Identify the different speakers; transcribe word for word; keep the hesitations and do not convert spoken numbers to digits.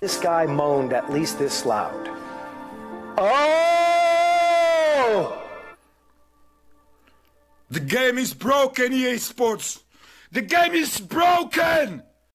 Speaker 1: This guy moaned at least this loud. Oh!
Speaker 2: The game is broken, E A Sports! The game is broken!